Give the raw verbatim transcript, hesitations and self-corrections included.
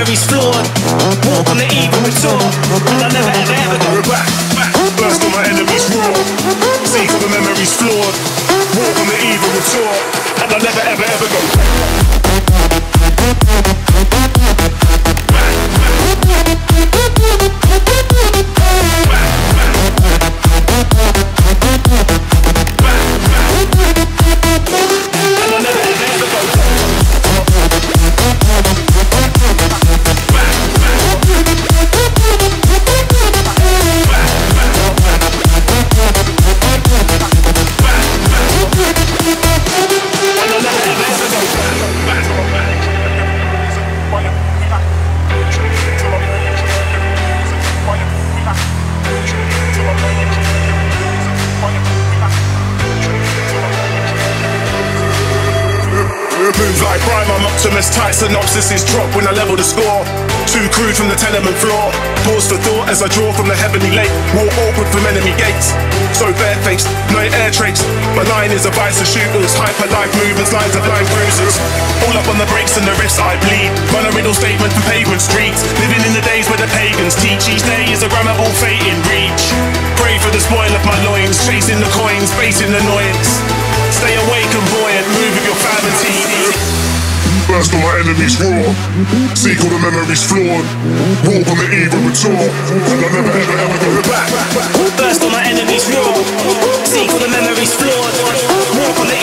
memories flawed. Walk on the eve of retort, and I never ever ever go back. Burst on my enemies raw. Seek all the memories flawed. Walk on the eve of retort, and I never ever ever go back. Move like Prime, I'm Optimus, tight synopsis is drop when I level the score. Too crude from the tenement floor. Pause for thought as I draw from the heavenly lake. Walk awkward from enemy gates. So barefaced, no air trace. My line is a vice of shooters. Hyper life movements, lines of blind bruises. All up on the brakes and the riffs I bleed. Run a riddle statement for pavement streets. Living in the days where the pagans teach. Each day is a grammable fate in reach. Pray for the spoil of my loins. Chasing the coins, facing annoyance. Stay awake and buoyant, move with your family. Burst on my enemies raw. Seek all the memories flawed. Walk on the eve of retort, and I never ever ever go back. Burst on my enemies raw. Seek all the memories flawed. Walk on the